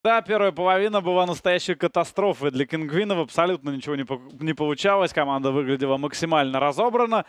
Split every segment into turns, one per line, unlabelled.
Да, первая половина была настоящей катастрофой для Кингвинов. Абсолютно ничего не получалось. Команда выглядела максимально разобрана.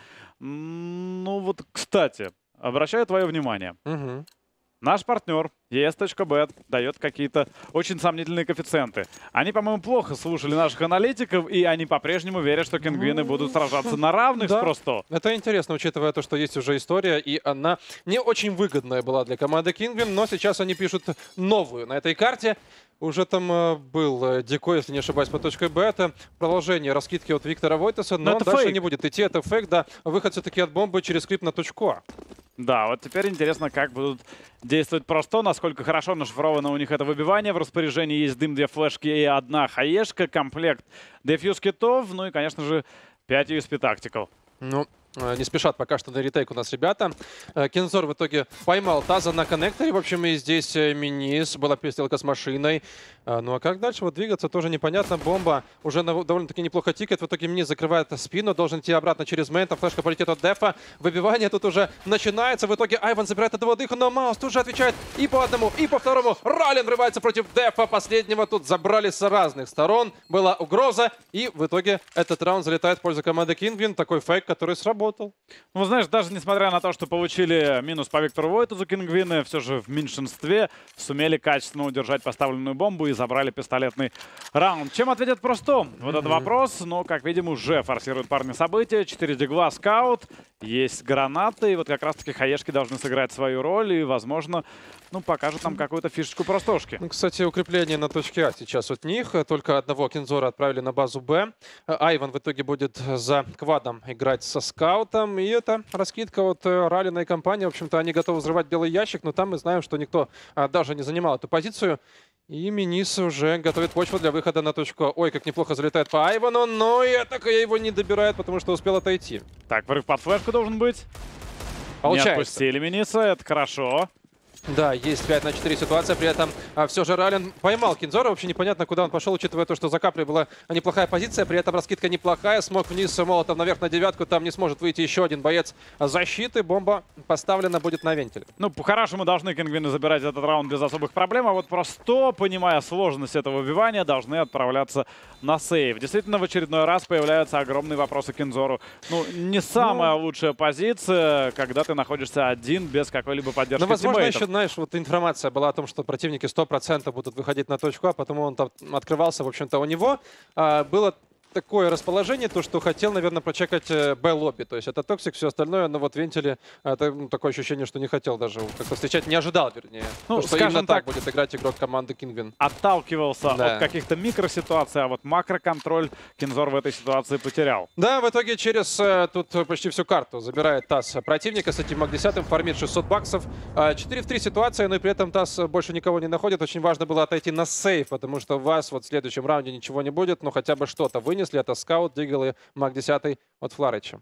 Ну вот, кстати, обращаю твое внимание.
Мгм.
Наш партнер ES.bet дает какие-то очень сомнительные коэффициенты. Они, по-моему, плохо слушали наших аналитиков, и они по-прежнему верят, что Кингвины будут сражаться на равных с
Да,
Просто.
это интересно, учитывая то, что есть уже история, и она не очень выгодная была для команды Кингвин, но сейчас они пишут новую на этой карте. Уже там был декой, если не ошибаюсь, по точке Б. Это продолжение раскидки от Виктора Войтеса, но
это
дальше
фейк.
не будет идти. Это фейк, да. Выход все-таки от бомбы через скрипт на точку А.
Да, вот теперь интересно, как будут действовать Просто, насколько хорошо нашифровано у них это выбивание. В распоряжении есть дым, 2 флешки и 1 хаешка, комплект дефьюз китов, ну и, конечно же, 5 USP Tactical.
Ну, не спешат пока что на ретейк у нас ребята. Кензор в итоге поймал Таза на коннекторе. В общем, и здесь Минис. Была перестрелка с машиной. Ну а как дальше вот двигаться, тоже непонятно. Бомба уже довольно-таки неплохо тикает. В итоге Минис закрывает спину. Должен идти обратно через мейн. Там флешка полетит от Дефа. Выбивание тут уже начинается. В итоге Айван забирает одного дыха, но Маус тут же отвечает и по одному, и по второму. Раллин врывается против Дефа. Последнего тут забрали с разных сторон. Была угроза. И в итоге этот раунд залетает в пользу команды Кингвин. Такой фейк, который сработал.
Ну, знаешь, даже несмотря на то, что получили минус по Виктору Войтезу, Кингвины все же в меньшинстве сумели качественно удержать поставленную бомбу и забрали пистолетный раунд. Чем ответят Просто? Вот этот вопрос, но, как видим, уже форсируют парни события. 4 дигла, скаут, есть гранаты, и вот как раз-таки хаешки должны сыграть свою роль и, возможно, ну, покажут нам какую-то фишечку Простошки.
Ну, кстати, укрепление на точке А сейчас от них. Только одного Кензора отправили на базу Б. Айван в итоге будет за квадом играть со скаутом. И это раскидка от Раллина и компании. В общем-то, они готовы взрывать белый ящик, но там мы знаем, что никто даже не занимал эту позицию. И Минис уже готовит почву для выхода на точку А. Ой, как неплохо залетает по Айвану, но и атака его не добирает, потому что успел отойти.
Так, врыв под флешку должен быть.
Получается.
Не отпустили Миниса, это хорошо.
Да, есть 5 на 4 ситуация, при этом все же Раллин поймал Кензора. Вообще непонятно, куда он пошел, учитывая то, что за каплей была неплохая позиция, при этом раскидка неплохая. Смог вниз, молотом наверх на девятку, там не сможет выйти еще один боец защиты. Бомба поставлена будет на вентиль.
Ну, по-хорошему должны Кингвины забирать этот раунд без особых проблем, а вот Просто, понимая сложность этого выбивания, должны отправляться на сейв. Действительно, в очередной раз появляются огромные вопросы Кензору. Ну, не самая лучшая позиция, когда ты находишься один без какой-либо поддержки
возможно,
тиммейтов.
еще, знаешь, вот информация была о том, что противники 100% будут выходить на точку А, потому он там открывался, в общем-то, у него было такое расположение, то, что хотел, наверное, прочекать Б-лобби. То есть это Токсик, все остальное, но вот вентили, такое ощущение, что не хотел даже как-то встречать, не ожидал, вернее.
Ну,
что
скажем
именно так
так,
будет играть игрок команды Кингвин.
Отталкивался
Да.
от каких-то микроситуаций, а вот макроконтроль Кензор в этой ситуации потерял.
Да, в итоге через тут почти всю карту забирает ТАСС противника с этим МАК-10, фармит 600 баксов. 4 в 3 ситуация, но и при этом ТАСС больше никого не находит. Очень важно было отойти на сейф, потому что у вас вот в следующем раунде ничего не будет, но хотя бы что-то вынесли. Это скаут, Дигл и МАК-10 от Фларыча.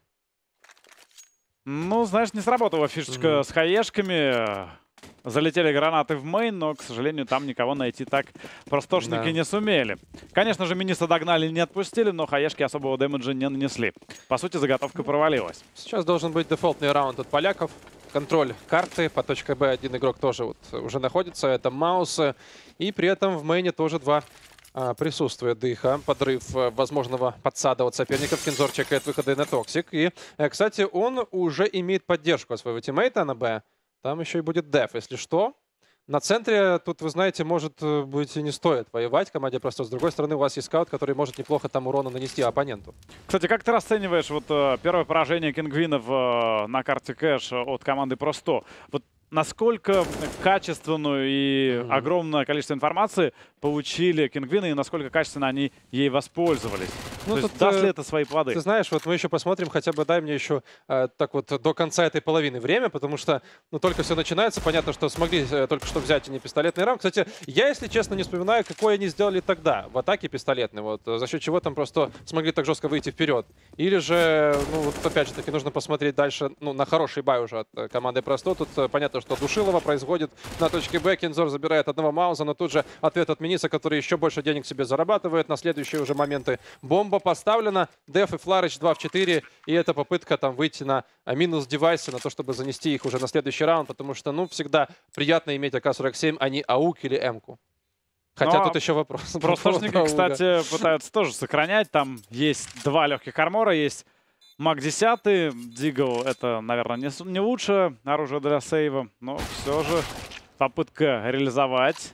Ну, знаешь, не сработала фишечка с хаешками. Залетели гранаты в мейн, но, к сожалению, там никого найти так простошники не сумели. Конечно же, Миниса догнали и не отпустили, но хаешки особого дэмэджа не нанесли. По сути, заготовка провалилась.
Сейчас должен быть дефолтный раунд от поляков. Контроль карты. По точке Б один игрок тоже вот уже находится. Это Маус. И при этом в мейне тоже два присутствует дыха. Подрыв возможного подсада от соперников. Кензор чекает выходы на Токсик. И, кстати, он уже имеет поддержку от своего тиммейта на Б. Там еще и будет Деф, если что. На центре тут, вы знаете, может быть и не стоит воевать команде просто. С другой стороны, у вас есть скаут, который может неплохо там урона нанести оппоненту.
Кстати, как ты расцениваешь вот первое поражение Кингвинов на карте Кэш от команды Просто? Вот насколько качественную и огромное количество информации получили Кингвины и насколько качественно они ей воспользовались?
Ну,
то есть даст ли это свои плоды?
Ты знаешь, вот мы еще посмотрим, хотя бы дай мне еще так вот до конца этой половины время, потому что ну, только все начинается. Понятно, что смогли только что взять не пистолетный раунд. Кстати, я, если честно, не вспоминаю, какой они сделали тогда в атаке пистолетной. Вот, за счет чего там просто смогли так жестко выйти вперед. Или же, ну вот опять же таки, нужно посмотреть дальше ну, на хороший бай уже от команды Просто. Тут понятно, что Душилова производит на точке Б. Кензор забирает одного Мауза, но тут же ответ от Миниса, который еще больше денег себе зарабатывает. На следующие уже моменты бомба поставлена. Деф и Фларыч 2 в 4. И это попытка там выйти на минус девайсы, на то, чтобы занести их уже на следующий раунд. Потому что, ну, всегда приятно иметь АК-47, а не АУК или М-ку. Хотя
Но
тут еще вопрос.
Простошники, кстати, пытаются тоже сохранять. Там есть 2 легких армора, есть МАК-10. Дигл — это, наверное, не лучшее оружие для сейва, но все же попытка реализовать.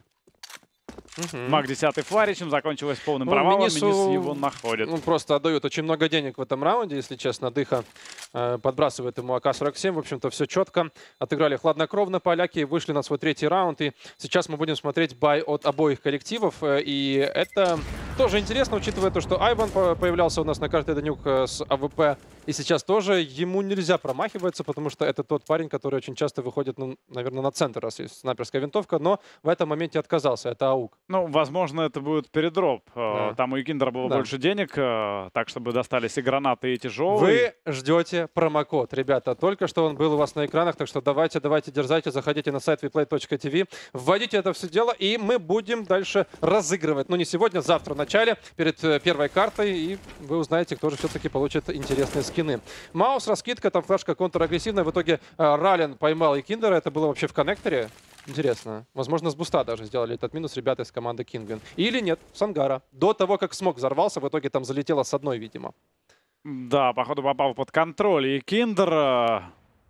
МАК-10 фларичем закончилась полным провалом. Минис его находит.
Ну, просто отдают очень много денег в этом раунде, если честно. Дыха подбрасывает ему АК-47. В общем-то, все четко. Отыграли хладнокровно поляки, вышли на свой 3-й раунд. И сейчас мы будем смотреть бай от обоих коллективов. И это тоже интересно, учитывая то, что Айван появлялся у нас на карте Данюк с АВП. И сейчас тоже ему нельзя промахиваться, потому что это тот парень, который очень часто выходит, ну, наверное, на центр, раз есть снайперская винтовка. Но в этом моменте отказался. Это АУК.
Ну, возможно, это будет передроп.
Да.
Там у Икиндера было больше денег, так, чтобы достались и гранаты, и тяжелые.
Вы ждете промокод, ребята. Только что он был у вас на экранах, так что давайте дерзайте, заходите на сайт weplay.tv, вводите это все дело, и мы будем дальше разыгрывать. Ну, не сегодня, завтра в начале, перед первой картой, и вы узнаете, кто же все-таки получит интересные скины. Маус, раскидка, там флешка контр-агрессивная. В итоге Рален поймал Икиндера. Это было вообще в коннекторе. Интересно. Возможно, с буста даже сделали этот минус ребята из команды Кингвин. Или нет, с ангара. До того, как смог взорвался, в итоге там залетело с одной, видимо.
Да, походу попал под контроль. И Киндер,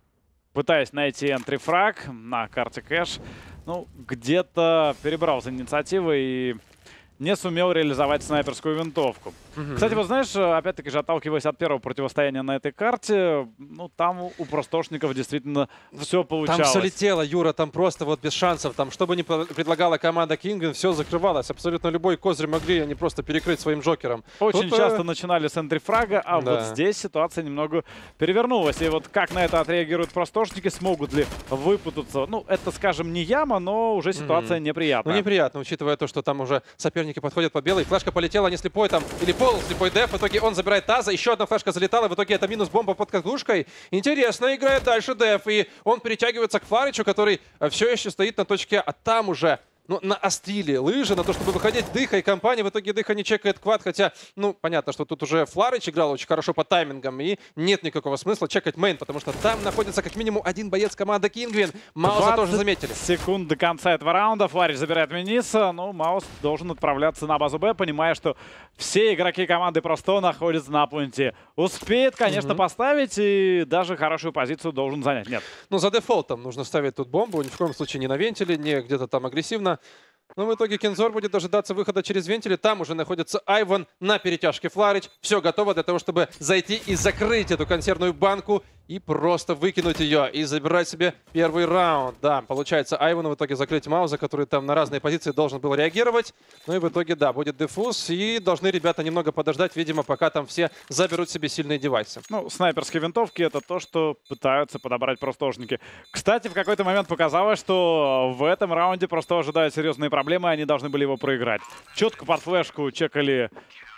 пытаясь найти энтри-фраг на карте кэш, ну, где-то перебрал за инициативой и не сумел реализовать снайперскую винтовку. Кстати, вот знаешь, опять-таки же отталкиваясь от первого противостояния на этой карте, ну, там у простошников действительно все получалось.
Там все летело, Юра, там просто вот без шансов. Там, что бы ни предлагала команда Кингвин, все закрывалось. Абсолютно любой козырь могли они просто перекрыть своим джокером.
Очень часто начинали с энтри-фрага, а вот здесь ситуация немного перевернулась. И вот как на это отреагируют простошники, смогут ли выпутаться? Ну, это, скажем, не яма, но уже ситуация неприятная.
Ну, неприятно, учитывая то, что там уже соперники подходят по белой. Флешка полетела, не слепой там, или полуслепой Деф. В итоге он забирает таза, еще одна флешка залетала. В итоге это минус бомба под катушкой. Интересно играет дальше Деф. И он перетягивается к Фларичу, который все еще стоит на точке, а там уже... Ну, наострили лыжи на то, чтобы выходить Дыха и компания. В итоге Дыха не чекает квад, хотя, ну, понятно, что тут уже Фларич играл очень хорошо по таймингам, и нет никакого смысла чекать мейн, потому что там находится как минимум один боец команды Кингвин. Мауса тоже заметили.
Секунд до конца этого раунда. Фларич забирает Миниса. Ну, Маус должен отправляться на базу Б, понимая, что все игроки команды просто находятся на пункте. Успеет, конечно, поставить, и даже хорошую позицию должен занять. Нет.
Ну, за дефолтом нужно ставить тут бомбу. Ни в коем случае не на вентиле, не где-то там агрессивно. Но в итоге Кинзор будет дожидаться выхода через вентили. Там уже находится Айван на перетяжке Фларич. Все готово для того, чтобы зайти и закрыть эту консервную банку. И просто выкинуть ее и забирать себе первый раунд. Да, получается Айвану в итоге закрыть Мауза, который там на разные позиции должен был реагировать. Ну и в итоге, да, будет дефуз. И должны ребята немного подождать, видимо, пока там все заберут себе сильные девайсы.
Ну, снайперские винтовки — это то, что пытаются подобрать простошники. Кстати, в какой-то момент показалось, что в этом раунде просто ожидают серьезные проблемы, и они должны были его проиграть. Четко под флешку чекали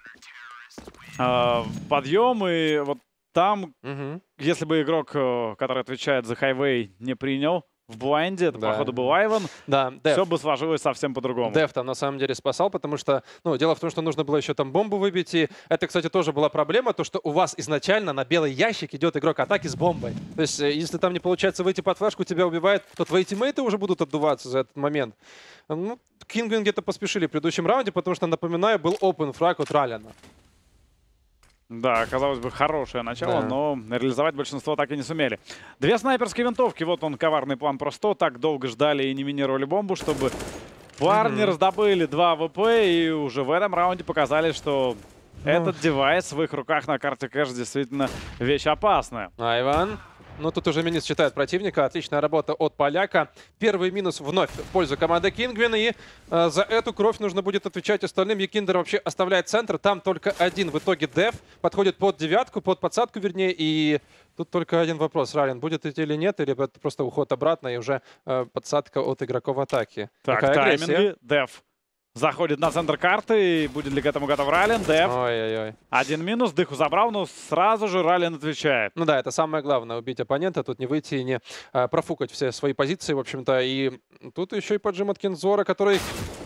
подъем, и вот там, если бы игрок, который отвечает за хайвей, не принял в блайнде, это, походу, был Айван, все бы сложилось совсем по-другому.
Деф там на самом деле спасал, потому что, ну, дело в том, что нужно было еще там бомбу выбить, и это, кстати, тоже была проблема, то, что у вас изначально на белый ящик идет игрок атаки с бомбой. То есть, если там не получается выйти под флешку, тебя убивает, то твои тиммейты уже будут отдуваться за этот момент. Ну, Кингвин где-то поспешили в предыдущем раунде, потому что, напоминаю, был open фраг от Ралена.
Да, казалось бы, хорошее начало, но реализовать большинство так и не сумели. 2 снайперские винтовки. Вот он, коварный план просто. Так долго ждали и не минировали бомбу, чтобы парни раздобыли 2 АВП. И уже в этом раунде показали, что этот девайс в их руках на карте кэш действительно вещь опасная.
Айван. Ну, тут уже минус считает противника. Отличная работа от поляка. Первый минус вновь в пользу команды Кингвин. И за эту кровь нужно будет отвечать остальным. Якиндер вообще оставляет центр. Там только один. В итоге Деф подходит под девятку, под подсадку, вернее. И тут только один вопрос. Рален, будет идти или нет? Или это просто уход обратно и уже подсадка от игроков атаки?
Так, тайминги. Деф заходит на центр карты. И будет ли к этому готов Рален? Деф.
Ой-ой-ой.
Один минус. Дыху забрал, но сразу же Рален отвечает.
Ну да, это самое главное. Убить оппонента. Тут не выйти и не профукать все свои позиции, в общем-то. И тут еще и поджим от Кинзора, который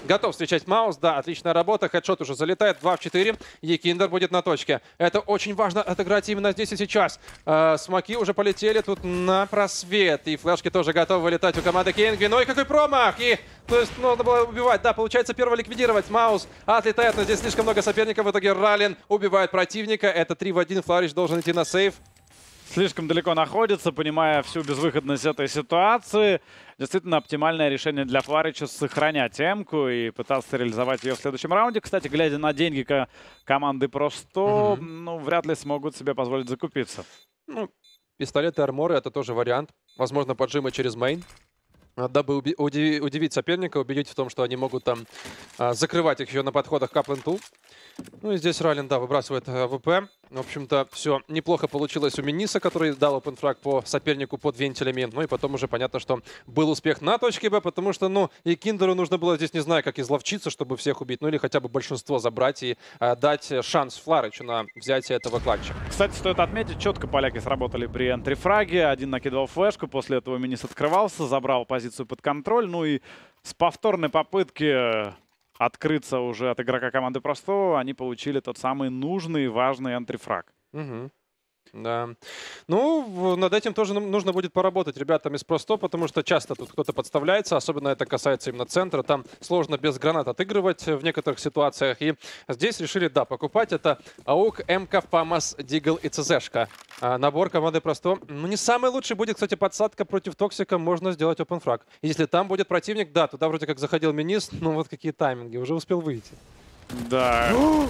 Готов встречать Маус. Да, отличная работа. Хедшот уже залетает. 2 в 4. Екиндер будет на точке. Это очень важно отыграть именно здесь и сейчас. Смоки уже полетели тут на просвет. И флешки тоже готовы вылетать у команды Кингвин. Ой, какой промах! И, то есть, нужно было убивать. Да, получается, первого ликвидировать. Маус отлетает, но здесь слишком много соперников. В итоге Рален убивает противника. Это 3 в 1. Фларич должен идти на сейв.
Слишком далеко находится, понимая всю безвыходность этой ситуации. Действительно, оптимальное решение для Фларича — сохранять М-ку и пытаться реализовать ее в следующем раунде. Кстати, глядя на деньги команды Просто, ну, вряд ли смогут себе позволить закупиться.
Ну, пистолеты и арморы — это тоже вариант. Возможно, поджимы через мейн. Дабы удивить соперника, убедить в том, что они могут там закрывать их еще на подходах к Апленду. Ну и здесь Рален, да, выбрасывает АВП. В общем-то, все неплохо получилось у Миниса, который дал опенфраг по сопернику под вентилями. Ну и потом уже понятно, что был успех на точке Б, потому что, ну, и Киндеру нужно было здесь, не знаю, как изловчиться, чтобы всех убить, ну или хотя бы большинство забрать и дать шанс Фларичу на взятие этого клатча.
Кстати, стоит отметить, четко поляки сработали при энтрифраге. Один накидывал флешку, после этого Минис открывался, забрал позицию под контроль. Ну и с повторной попытки открыться уже от игрока команды Просто, они получили тот самый нужный и важный энтрифраг.
Да. Ну, над этим тоже нужно будет поработать ребятам из Просто, потому что часто тут кто-то подставляется, особенно это касается именно центра. Там сложно без гранат отыгрывать в некоторых ситуациях. И здесь решили, да, покупать это АУК, МК, ФАМАС, Дигл и ЦЗшка. Набор команды Просто. Ну, не самый лучший будет, кстати, подсадка против Токсика. Можно сделать опенфраг. Если там будет противник, да, туда вроде как заходил Минис. Ну, вот какие тайминги. Уже успел выйти.
Да.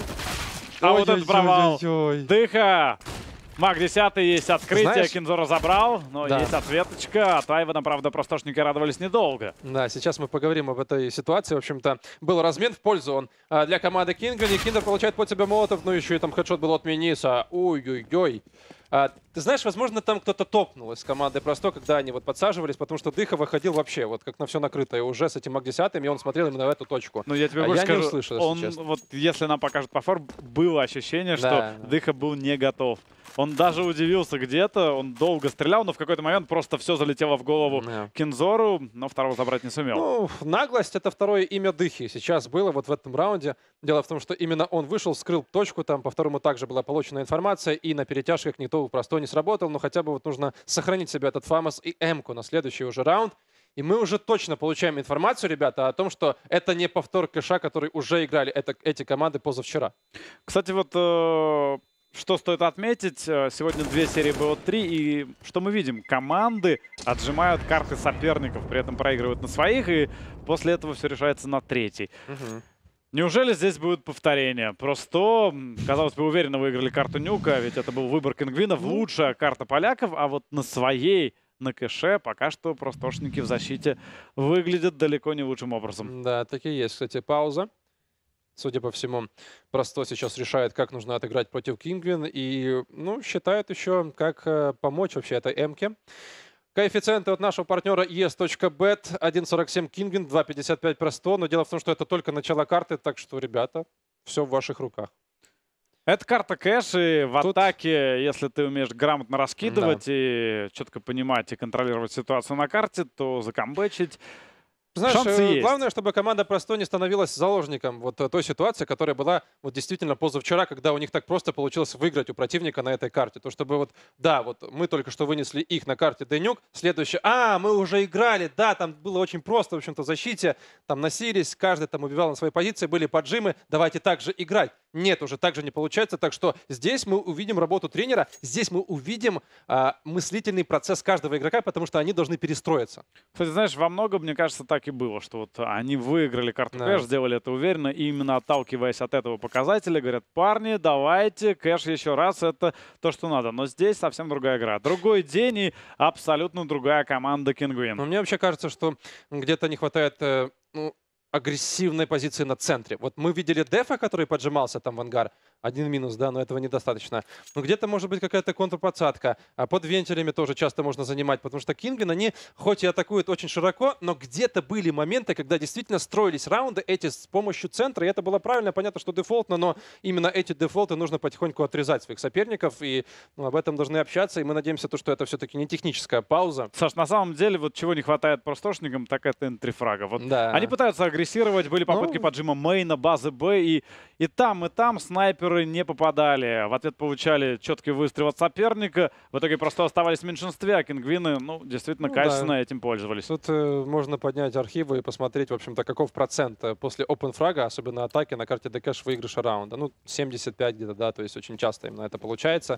А вот этот провал. Дыха. Маг 10 есть открытие,
Знаешь,
Кинзора забрал, но
да,
есть ответочка. От Айвана, правда, простошники радовались недолго.
Да, сейчас мы поговорим об этой ситуации. В общем-то, был размен в пользу для команды Кингвин. Киндер получает под себя молотов, но еще и там хедшот был от Миниса. Ой-ой-ой. Ты знаешь, возможно, там кто-то топнул из команды Просто, когда они вот подсаживались, потому что Дыха выходил вообще, вот как на все накрытое уже с этим Маг 10, и он смотрел именно в эту точку.
Ну, я тебе больше скажу,
не услышал,
он,
если честно.
вот если нам покажут по фор, было ощущение, что Дыха был не готов. Он даже удивился где-то, он долго стрелял, но в какой-то момент просто все залетело в голову Кинзору, но второго забрать не сумел.
Ну, наглость — это второе имя Дыхи сейчас было вот в этом раунде. Дело в том, что именно он вышел, вскрыл точку, там по второму также была получена информация, и на перетяжках никто Просто не сработал, но хотя бы вот нужно сохранить себе этот ФАМАС и М-ку на следующий уже раунд. И мы уже точно получаем информацию, ребята, о том, что это не повтор кэша, который уже играли эти команды позавчера.
Кстати, вот что стоит отметить, сегодня 2 серии BO3, и что мы видим? Команды отжимают карты соперников, при этом проигрывают на своих, и после этого все решается на третий. Неужели здесь будет повторение? Просто, казалось бы, уверенно выиграли карту Нюка, ведь это был выбор Кингвинов, лучшая карта поляков, а вот на своей, на кэше, пока что простошники в защите выглядят далеко не лучшим образом.
Да, так и есть. Кстати, пауза. Судя по всему, Просто сейчас решает, как нужно отыграть против Кингвин, и, ну, считает еще, как помочь вообще этой М-ке. Коэффициенты от нашего партнера es.bet 1.47 Кингвин, 2.55 Просто. Но дело в том, что это только начало карты, так что, ребята, все в ваших руках.
Это карта кэш, и в атаке, если ты умеешь грамотно раскидывать и четко понимать и контролировать ситуацию на карте, то закамбэчить
Знаешь, главное, чтобы команда Просто не становилась заложником вот той ситуации, которая была вот действительно позавчера, когда у них так просто получилось выиграть у противника на этой карте. То чтобы вот, да, вот мы только что вынесли их на карте Денюк, следующее, мы уже играли, да, там было очень просто, в общем-то, в защите, там носились, каждый там убивал на своей позиции, были поджимы, давайте так же играть. Нет, уже так же не получается, так что здесь мы увидим работу тренера, здесь мы увидим мыслительный процесс каждого игрока, потому что они должны перестроиться.
Кстати, знаешь, во многом, мне кажется, так и было, что вот они выиграли карту кэш, сделали это уверенно, и именно отталкиваясь от этого показателя, говорят, парни, давайте, кэш еще раз, это то, что надо. Но здесь совсем другая игра. Другой день и абсолютно другая команда Кингвин.
Мне вообще кажется, что где-то не хватает агрессивной позиции на центре. Вот мы видели Дефа, который поджимался там в ангар. Один минус, да, но этого недостаточно. Но где-то может быть какая-то контрподсадка. А под вентилями тоже часто можно занимать, потому что Кингвин, они хоть и атакуют очень широко, но где-то были моменты, когда действительно строились раунды эти с помощью центра. И это было правильно, понятно, что дефолтно, но именно эти дефолты нужно потихоньку отрезать своих соперников. И об этом должны общаться. И мы надеемся, что это все-таки не техническая пауза.
Саш, на самом деле, вот чего не хватает простошникам, так это энтрифрага. Вот они пытаются агрессивно агрессировать. Были попытки
Ну,
поджима мейна, базы Б. И там снайперы не попадали. В ответ получали четкий выстрел от соперника. В итоге просто оставались в меньшинстве, а кингвины, ну, действительно
Ну
качественно
да.
этим пользовались.
Тут можно поднять архивы и посмотреть, в общем-то, каков процент после опенфрага, особенно атаки на карте ДКш выигрыша раунда. Ну, 75 где-то, да, то есть очень часто именно это получается.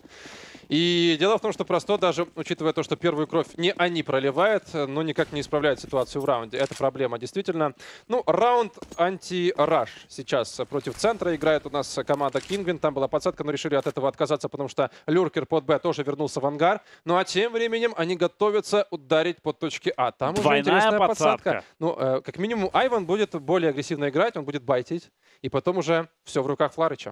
И дело в том, что просто даже учитывая то, что первую кровь не они проливают, но никак не исправляют ситуацию в раунде. Это проблема действительно. Ну, раунд анти-раш сейчас против центра играет у нас команда Кингвин. Там была подсадка, но решили от этого отказаться, потому что люркер под Б тоже вернулся в ангар. Ну а тем временем они готовятся ударить по точке А. Там уже
Двойная
интересная
подсадка.
подсадка. Ну, как минимум, Айван будет более агрессивно играть, он будет байтить. И потом уже все в руках Фларыча.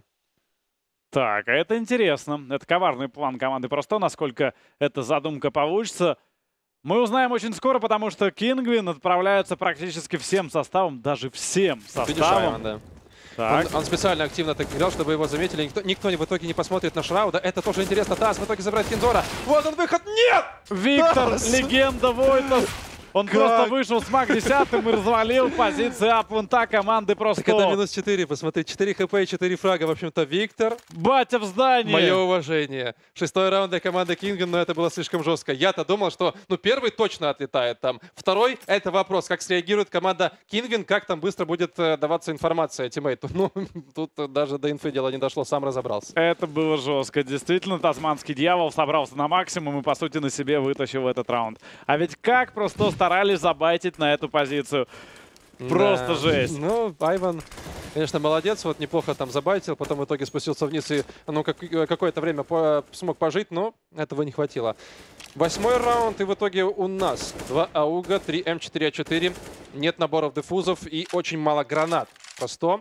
Так, а это интересно. Это коварный план команды Просто. Насколько эта задумка получится, мы узнаем очень скоро, потому что Кингвин отправляются практически всем составом, даже всем
Видишь,
составом.
Айван, да.
Так.
Он специально активно так играл, чтобы его заметили. Никто в итоге не посмотрит на Шрауда. Это тоже интересно. Тасс в итоге забирает Кинзора. Вот он выход. Нет!
Виктор,
Тасс!
легенда Войтас. Он просто вышел с маг 10 и развалил позиции апвента команды Просто.
Так это минус 4, посмотри. 4 хп и 4 фрага. В общем-то, Виктор,
Батя в здании.
мое уважение. 6-й раунд для команды Кингвин, но это было слишком жестко. Я-то думал, что первый точно отлетает там. Второй — это вопрос, как среагирует команда Кингвин, как там быстро будет даваться информация тиммейту. Ну, тут даже до инфы дело не дошло, сам разобрался.
Это было жестко. Действительно, тасманский дьявол собрался на максимум и, по сути, на себе вытащил этот раунд. А ведь как просто старались забайтить на эту позицию. Просто
Да.
жесть.
Ну, Айван, конечно, молодец. Вот неплохо там забайтил, потом в итоге спустился вниз и какое-то время смог пожить, но этого не хватило. 8-й раунд, и в итоге у нас 2 ауга, 3 М4А4, нет наборов дефузов и очень мало гранат. Просто.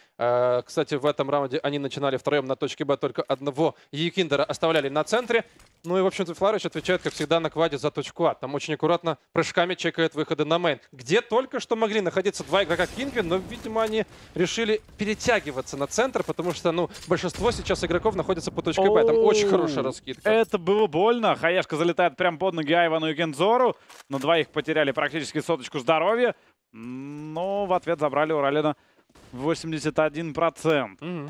Кстати, в этом раунде они начинали втроем на точке Б, только одного Екиндера оставляли на центре. Ну и, в общем-то, Фларыч отвечает, как всегда, на кваде за точку А. Там очень аккуратно прыжками чекает выходы на мейн. Где только что могли находиться два игрока Кингвин, но, видимо, они решили перетягиваться на центр, потому что, ну, большинство сейчас игроков находится по точке Б. Там очень хорошая раскидка.
Это было больно. Хаяшка залетает прямо под ноги Айвану и Кензору. Но двоих потеряли практически соточку здоровья. Но в ответ забрали у Ралена 81%.
В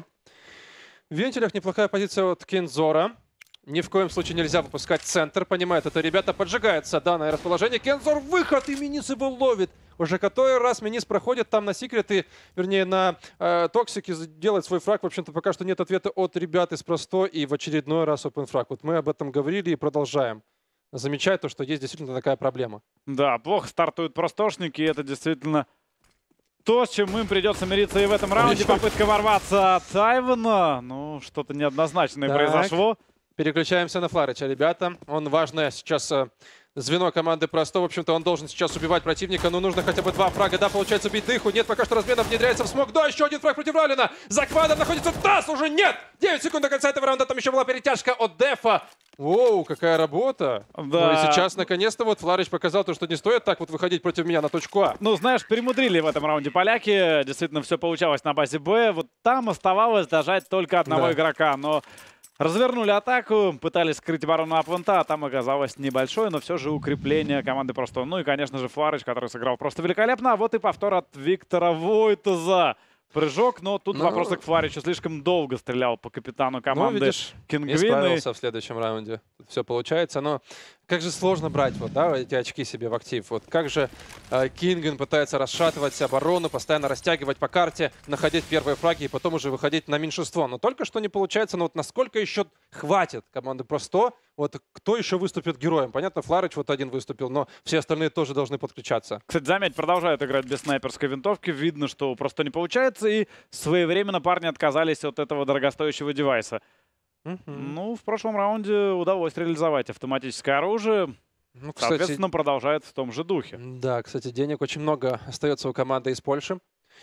вентилях неплохая позиция от Кензора. Ни в коем случае нельзя выпускать центр. Понимают это ребята. Поджигается данное расположение. Кензор выход, и Минис его ловит. Уже который раз Минис проходит там на секреты, вернее на токсике, делает свой фраг. В общем-то пока что нет ответа от ребят из Просто. И в очередной раз open фраг. Вот мы об этом говорили и продолжаем замечать то, что есть действительно такая проблема.
Да, плохо стартуют простошники. И это действительно то, с чем им придется мириться и в этом раунде. Попытка ворваться от Айвана. Ну, что-то неоднозначное
Так.
произошло.
Переключаемся на Фларыча, ребята. Он важное сейчас звено команды Просто. В общем-то, он должен сейчас убивать противника, но нужно хотя бы 2 фрага. Да, получается убить Дыху. Нет, пока что размена внедряется в смог. Да, еще один фраг против Ралина. За квадом находится Тасс. Уже нет! 9 секунд до конца этого раунда. Там еще была перетяжка от Дефа. Воу, какая работа.
Да.
Ну и сейчас, наконец-то, вот Фларыч показал то, что не стоит так вот выходить против меня на точку А.
Ну, знаешь, перемудрили в этом раунде поляки. Действительно, все получалось на базе Б. Вот там оставалось дожать только одного
Да.
игрока. Но развернули атаку, пытались скрыть оборону апвента, а там оказалось небольшое, но все же укрепление команды Просто. Ну и, конечно же, Фларыч, который сыграл просто великолепно. А вот и повтор от Виктора Войтаза. Прыжок, но тут вопрос к Фларичу. Слишком долго стрелял по капитану команды
видишь,
Кингвины.
Исправился в следующем раунде. Все получается, но как же сложно брать вот, да, эти очки себе в актив. Вот как же Кингвин пытается расшатывать оборону, постоянно растягивать по карте, находить первые фраги и потом уже выходить на меньшинство. Но только что не получается. Но вот насколько еще хватит команды Просто? Вот кто еще выступит героем? Понятно, Фларыч вот один выступил, но все остальные тоже должны подключаться.
Кстати, заметь, продолжают играть без снайперской винтовки. Видно, что просто не получается. И своевременно парни отказались от этого дорогостоящего девайса. Ну, в прошлом раунде удалось реализовать автоматическое оружие.
Ну,
Соответственно, продолжает в том же духе.
Да, кстати, денег очень много остается у команды из Польши.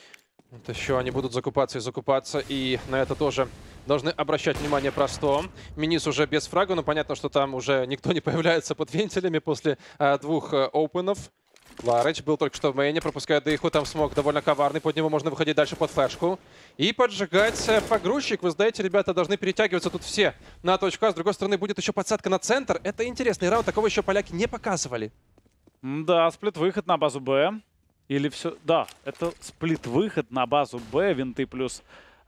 Вот еще они будут закупаться и закупаться, и на это тоже должны обращать внимание Просто. Минис уже без фрага, но понятно, что там уже никто не появляется под вентилями после 2 опенов. Фларыч был только что в мейне, пропускает Дыху, там смог довольно коварный, под него можно выходить дальше под флешку. И поджигать погрузчик. Вы знаете, ребята должны перетягиваться тут все на точку А. С другой стороны, будет еще подсадка на центр. Это интересный раунд, такого еще поляки не показывали.
Да, сплит-выход на базу Б. Или все... Да, это сплит-выход на базу Б, винты плюс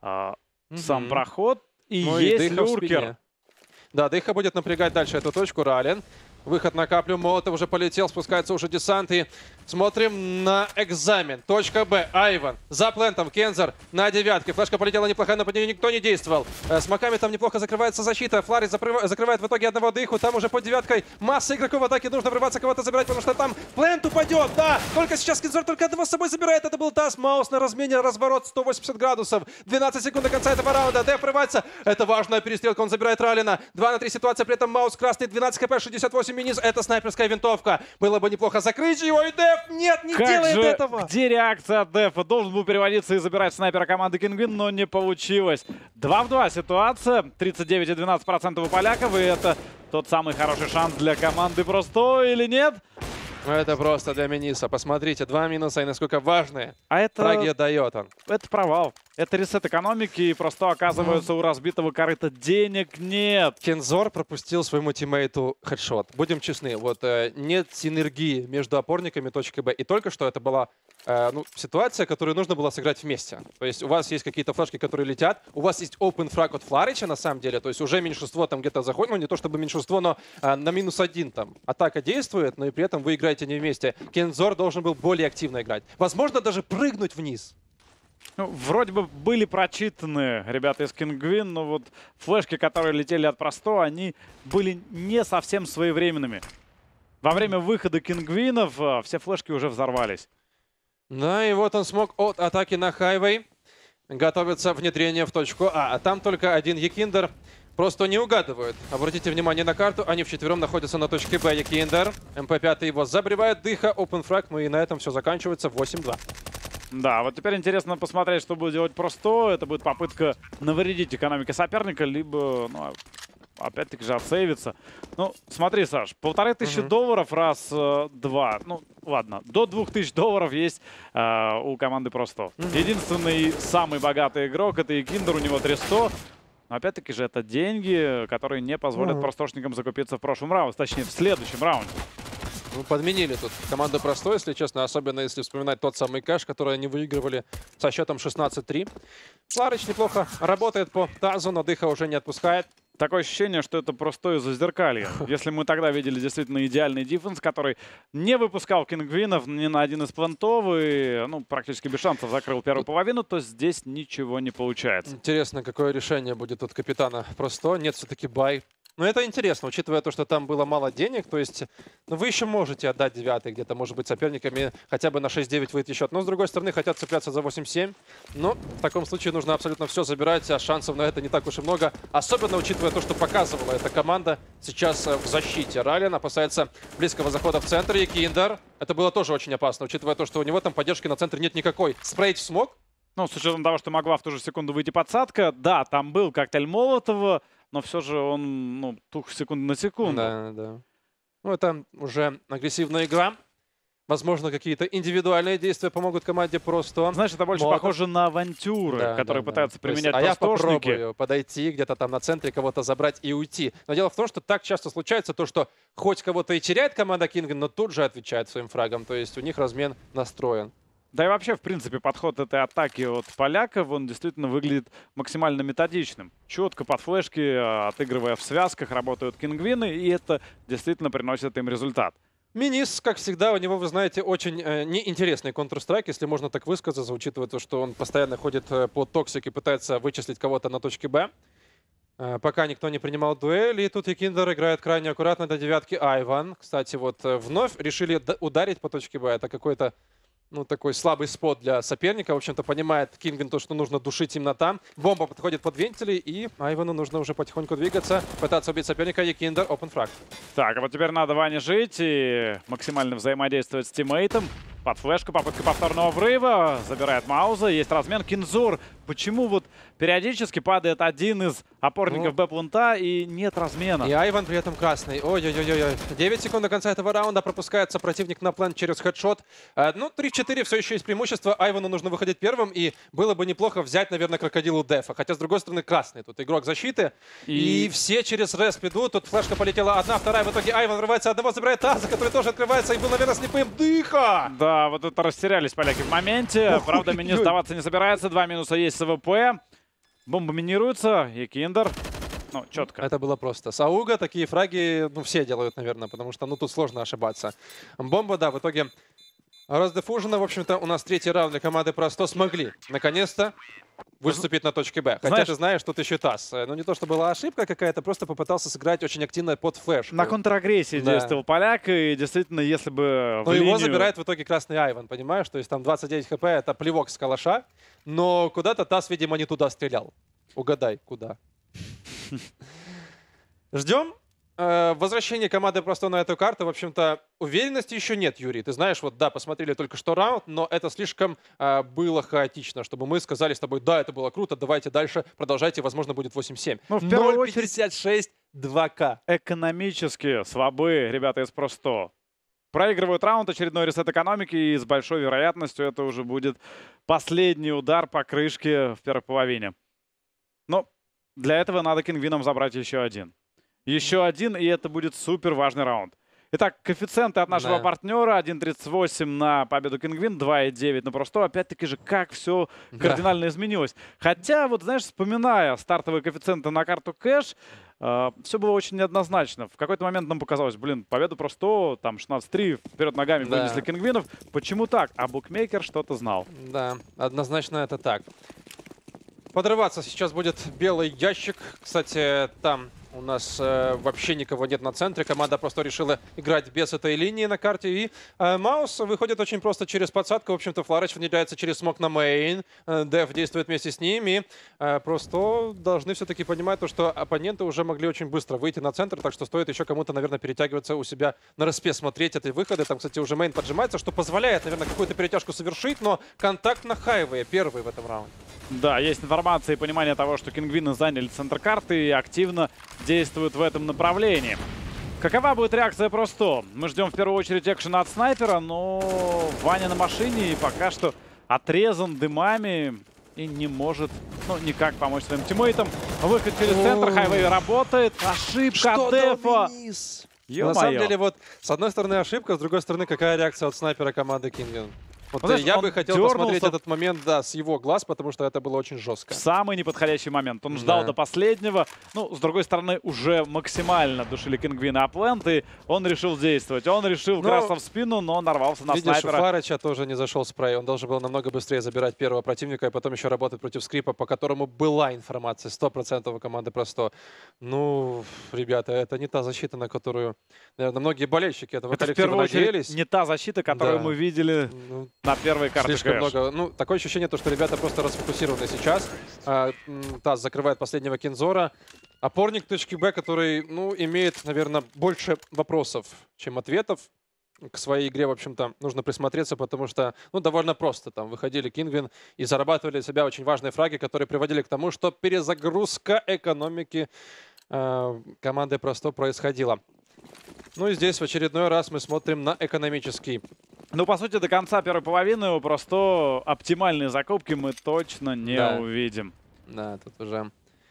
сам проход. И
Ну
есть
Дейха в
люркер.
спине. Да, Дейха будет напрягать дальше эту точку. Рален. Выход на каплю. Молотов уже полетел. Спускается уже десант. И смотрим на экзамен. Точка Б. Айван. За плентом. Кензер на девятке. Флешка полетела неплохая, но по ней никто не действовал. С маками там неплохо закрывается защита. Фларис закрывает в итоге одного Дейху. Там уже под девяткой масса игроков в атаке. Нужно врываться, кого-то забирать, потому что там плент упадет. Да, только сейчас Кензер только одного с собой забирает. Это был Тасс. Маус на размене. Разворот 180 градусов. 12 секунд до конца этого раунда. Деф врывается. Это важная перестрелка. Он забирает Ралина. 2 на 3 ситуация. При этом Маус красный. 12 хп, 68 минус. Это снайперская винтовка. Было бы неплохо закрыть его. И Деф нет, не делает этого.
Где реакция от Дефа? Должен был переводиться и забирать снайпера команды Kingwin, но не получилось. 2 в 2 ситуация. 39,12% у поляков. И это тот самый хороший шанс для команды Просто или нет?
Это просто для Мениса. Посмотрите, 2 минуса и насколько важные.
А это...
Фраги дает он.
Это провал. Это ресет экономики, и просто оказывается у разбитого корыта денег нет.
Кензор пропустил своему тиммейту хедшот. Будем честны, вот нет синергии между опорниками точки Б. И только что это была ситуация, которую нужно было сыграть вместе. То есть у вас есть какие-то флешки, которые летят, у вас есть open фраг от Фларича на самом деле, то есть уже меньшинство там где-то заходит, ну не то чтобы меньшинство, но на -1 там атака действует, но и при этом вы играете не вместе. Кензор должен был более активно играть. Возможно, даже прыгнуть вниз.
Ну, вроде бы были прочитаны ребята из Kingwin, но вот флешки, которые летели от Просто, они были не совсем своевременными. Во время выхода Кингвинов все флешки уже взорвались.
Да, и вот он смог от атаки на хайвей. Готовится внедрение в точку А. А там только один Якиндер. Просто не угадывают. Обратите внимание на карту. Они вчетвером находятся на точке Б. Якиндер. МП5 его забревает. Дыха, open frag. Ну и на этом все заканчивается 8-2.
Да, вот теперь интересно посмотреть, что будет делать Просто. Это будет попытка навредить экономике соперника, либо, ну, опять-таки же отсейвиться. Ну, смотри, Саш, $1500 раз, два. Ну, ладно, до $2000 есть у команды Просто. Единственный самый богатый игрок — это Якиндер, у него 300. Но опять-таки же это деньги, которые не позволят простошникам закупиться в прошлом раунде, точнее, в следующем раунде.
Ну, подменили тут команду Просто, если честно, особенно если вспоминать тот самый кэш, который они выигрывали со счетом 16-3. Фларич неплохо работает по тазу, но Дыха уже не отпускает.
Такое ощущение, что это Просто из-за зеркалья. Если мы тогда видели действительно идеальный дефенс, который не выпускал Кингвинов ни на один из плентов и, ну, практически без шансов закрыл первую половину, то здесь ничего не получается.
Интересно, какое решение будет от капитана Просто. Нет, все-таки бай. Но это интересно, учитывая то, что там было мало денег. То есть, ну, вы еще можете отдать 9-й где-то, может быть, соперниками хотя бы на 6-9 выйти счет. Но, с другой стороны, хотят цепляться за 8-7. Но в таком случае нужно абсолютно все забирать, а шансов на это не так уж и много. Особенно учитывая то, что показывала эта команда сейчас в защите. Рален опасается близкого захода в центр. И Киндер. Это было тоже очень опасно, учитывая то, что у него там поддержки на центре нет никакой. Спрейт в смог.
Ну, с учетом того, что могла в ту же секунду выйти подсадка, да, там был коктейль Молотова, но все же он, ну, тух секунду на секунду.
Да, да. Ну, это уже агрессивная игра. Возможно, какие-то индивидуальные действия помогут команде Просто.
Знаешь, это больше похоже на авантюры,
да,
которые пытаются применять
я
простошники.
попробую подойти где-то там на центре, кого-то забрать и уйти. Но дело в том, что так часто случается то, что хоть кого-то и теряет команда Kingwin, но тут же отвечает своим фрагом. То есть у них размен настроен.
Да и вообще, в принципе, подход этой атаки от поляков, он действительно выглядит максимально методичным. Четко под флешки, отыгрывая в связках, работают Кингвины, и это действительно приносит им результат.
Минис, как всегда, у него, вы знаете, очень неинтересный Counter-Strike, если можно так высказаться, учитывая то, что он постоянно ходит по токсик и пытается вычислить кого-то на точке Б. Пока никто не принимал дуэль, и тут Якиндер играет крайне аккуратно до девятки. Айван, кстати, вот вновь решили ударить по точке Б. Это какой-то, ну, такой слабый спот для соперника. В общем-то, понимает Kingwin то, что нужно душить именно там. Бомба подходит под вентили, и Айвану нужно уже потихоньку двигаться, пытаться убить соперника. Якиндер, open frag.
Так, а вот теперь надо Ване жить и максимально взаимодействовать с тиммейтом. Под флешку, попытка повторного врыва. Забирает Мауза, есть размен. Кинзор. Почему вот периодически падает один из опорников Б-плента и нет размена.
И Айван при этом красный. Ой-ой-ой-ой. 9 секунд до конца этого раунда. Пропускается противник на план через хедшот. Ну, 3-4 все еще есть преимущество. Айвану нужно выходить первым. И было бы неплохо взять, наверное, крокодилу Дефа. Хотя, с другой стороны, красный. Тут игрок защиты. И все через респ идут. Тут флешка полетела одна, вторая. В итоге Айван врывается одного, забирает Таза, который тоже открывается. И был, наверное, слепым. Дыха!
Да, вот это растерялись поляки в моменте. Правда, мини сдаваться не собирается. 2 минуса есть с АВП. Бомба минируется. И Киндер. Ну, четко.
Это было просто. Сауга такие фраги, ну, все делают, наверное, потому что, ну, тут сложно ошибаться. Бомба, да, в итоге раздефужена. В общем-то, у нас третий раунд для команды Просто смогли наконец-то выступить на точке Б. Хотя
Знаешь,
ты знаешь, тут еще Таз. Ну, не то, что была ошибка какая-то, просто попытался сыграть очень активно под флешку.
На контрагрессии действовал поляк, и действительно, если бы
но его забирает в итоге красный Айван, понимаешь? То есть там 29 хп, это плевок с калаша, но куда-то Таз, видимо, не туда стрелял. Угадай, куда. Ждем возвращение команды Просто на эту карту. В общем-то, уверенности еще нет, Юрий. Ты знаешь, вот да, посмотрели только что раунд, но это слишком было хаотично, чтобы мы сказали с тобой, да, это было круто, давайте дальше, продолжайте, возможно, будет 8-7.
Ну, в первую очередь
0.56, 2К.
экономически слабы ребята из Просто. Проигрывают раунд, очередной ресет экономики, и с большой вероятностью это уже будет последний удар по крышке в первой половине. Но для этого надо кингвинам забрать еще один. Еще один, и это будет супер важный раунд. Итак, коэффициенты от нашего партнера. 1.38 на победу Кингвин, 2.9 на Просто. Опять-таки же, как все кардинально изменилось. Хотя, вот знаешь, вспоминая стартовые коэффициенты на карту Кэш, все было очень неоднозначно. В какой-то момент нам показалось, блин, победу Просто, там 16-3, вперед ногами вынесли Кингвинов. Почему так? А букмекер что-то знал.
Да, однозначно это так. Подрываться сейчас будет белый ящик. Кстати, там у нас вообще никого нет на центре. Команда просто решила играть без этой линии на карте. И Маус выходит очень просто через подсадку. В общем-то, Фларыч внедряется через смок на мейн. Деф действует вместе с ними. Просто должны все-таки понимать то, что оппоненты уже могли очень быстро выйти на центр. Так что стоит еще кому-то, наверное, перетягиваться у себя на респе, смотреть эти выходы. Там, кстати, уже мейн поджимается, что позволяет, наверное, какую-то перетяжку совершить. Но контакт на хайвее первый в этом раунде.
Да, есть информация и понимание того, что Кингвины заняли центр карты и активно действуют в этом направлении. Какова будет реакция Просто? Мы ждем в первую очередь экшена от снайпера, но Ваня на машине и пока что отрезан дымами и не может, ну, никак помочь своим тиммейтам. Выход через центр, хайвей работает. Ошибка от Дефа.
На самом деле, вот, с одной стороны ошибка, с другой стороны, какая реакция от снайпера команды Кингвин? Вот знаешь, я бы хотел посмотреть этот момент, да, с его глаз, потому что это было очень жестко.
В самый неподходящий момент. Он ждал до последнего. Ну, с другой стороны, уже максимально душили Кингвина Апленд, и он решил действовать. Он решил красться в спину, но нарвался на снайпера.
Видишь, у Фларыча тоже не зашел спрей. Он должен был намного быстрее забирать первого противника, и потом еще работать против Скрипа, по которому была информация 100% у команды Просто. Ну, ребята, это не та защита, на которую, наверное, многие болельщики этого коллектива надеялись.
Не та защита, которую мы видели на первой карте.
Слишком много. Ну, такое ощущение, что ребята просто расфокусированы сейчас. Таз закрывает последнего Кинзора. Опорник точки Б, который, ну, имеет, наверное, больше вопросов, чем ответов. К своей игре, в общем-то, нужно присмотреться, потому что, ну, довольно просто. Там выходили Кингвин и зарабатывали для себя очень важные фраги, которые приводили к тому, что перезагрузка экономики команды Просто происходила. Ну и здесь в очередной раз мы смотрим на экономический.
Ну, по сути, до конца первой половины Просто оптимальные закупки мы точно не увидим.
Да, тут уже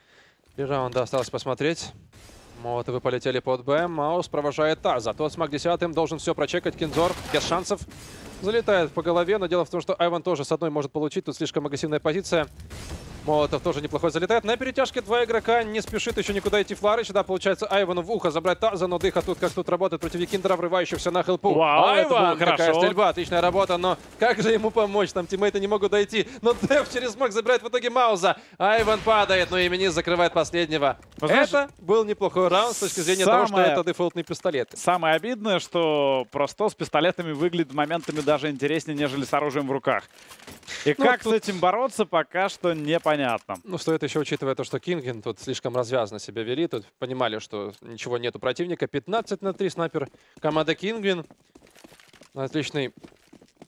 3 раунда осталось посмотреть. Молотовы полетели под Б. Маус провожает Таза. Тот с маг 10 должен все прочекать. Кинзор без шансов. Залетает по голове, но дело в том, что Айван тоже с одной может получить. Тут слишком агрессивная позиция. Молотов тоже неплохой залетает. На перетяжке 2 игрока. Не спешит еще никуда идти Фларыч. Да, получается Айвану в ухо забрать Таза, но Дыха тут как тут работает против Киндера, врывающегося на хелпу.
Вау,
Айван! Какая стрельба, отличная работа, но как же ему помочь? Там тиммейты не могут дойти. Но Деф через смог забирает в итоге Мауза. Айван падает, но Именис закрывает последнего. Это был неплохой раунд с точки зрения того, что это дефолтные пистолеты.
Самое обидное, что Просто с пистолетами выглядит моментами даже интереснее, нежели с оружием в руках. И ну, как с этим бороться, пока что непонятно.
Ну, стоит еще учитывая то, что Кингвин тут слишком развязно себя вели. Тут понимали, что ничего нет у противника. 15 на 3 снайпер. Команда Кингвин. Отличный